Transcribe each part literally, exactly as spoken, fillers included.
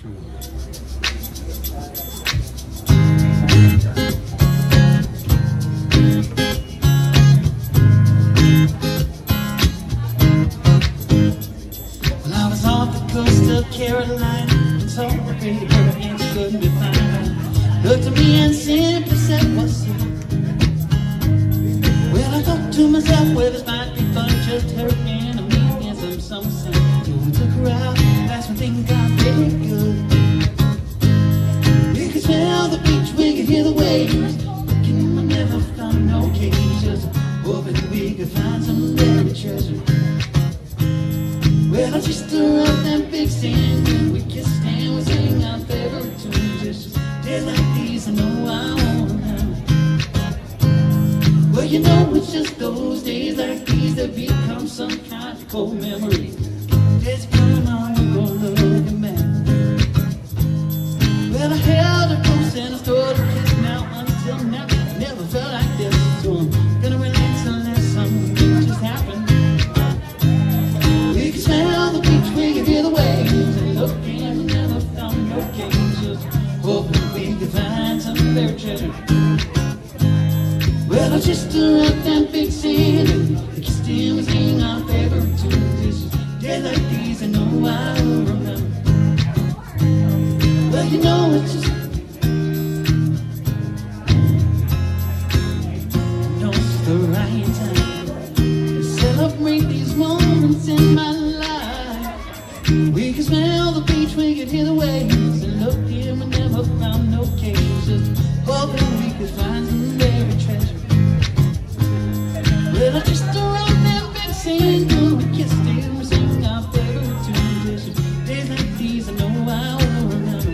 true. Well, I was off the coast of Carolina and saw a pretty girl and she couldn't be found. Looked at me and simply said, "What's up?" Well, I thought to myself, well, this might be fun, just her and me and some some sun. So I took her out, that's when things got very good. We could smell the beach, we could hear the waves. Looking, I never found no caves, just hoping we could find some buried treasure. Well, I just around that big sand, and we kissed and we sang our favorite tunes. It's just days like these I know I wanna have. Well, you know, it's just those days like these that become some kind of cold memory. Days come on, we're gonna look back. Well, I held her close and I stood her kiss. Now until now, never felt like this. So I'm gonna relax and let something just happen. We can smell the beach, we can hear the waves, and look, and we never found no caves. Just hoping we could find some buried treasure. Well, I just around that big sand, and we kissed and we sang our favorite tunes. It's just days like these I know I will remember. Well, you know, it's just no, it's the right time to celebrate these moments in my life. We can smell the beach, we can hear the waves, and look here, we never found no caves. Just hoping we could find some buried treasure. Well, I just around that big sand, and we kissed and we sang our favorite tunes. It's just days like these I know I will remember.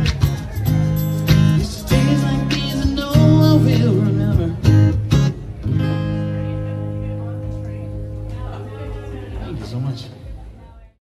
It's just days like these I know I will remember. Thank you so much.